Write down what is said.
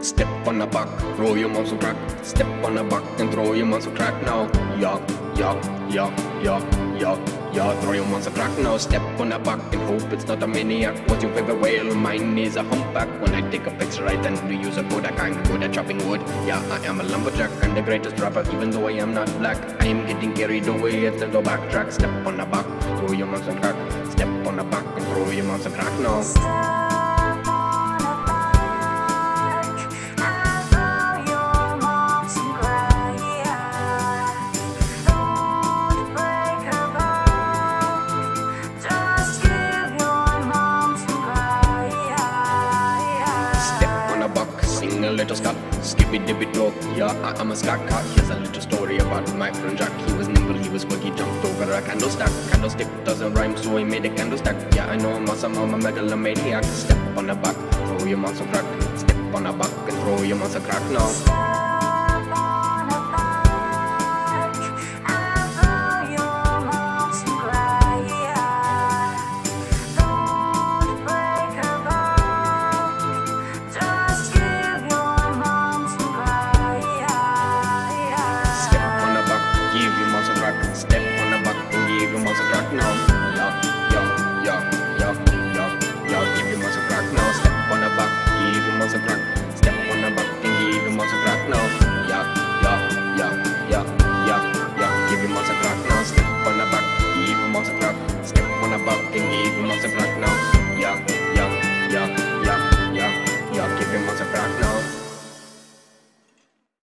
Step on the back, throw your mom some crack. Step on the back and throw your mom some crack now. Yeah, yeah, yeah, yeah, yeah, yeah. Throw your mom some crack now. Step on the back and hope it's not a maniac. What's your favorite whale? Mine is a humpback. When I take a picture, I tend to use a Kodak. I'm good at chopping wood. Yeah, I am a lumberjack. I'm the greatest rapper, even though I am not black. I am getting carried away. It's no backtrack. Step on the back, throw your mom some crack. Step on the back and throw your mom some crack now. A little scat, skippy dippy dog. Yeah, I'm a scat cat. Here's a little story about my friend Jack. He was nimble, he was quick, he jumped over a candlestick. Candlestick doesn't rhyme, so he made a candlestick. Yeah, I know I'm awesome, I'm a megalomaniac. Step on the back, throw your mom some crack. Step on the back and throw your mom some crack now.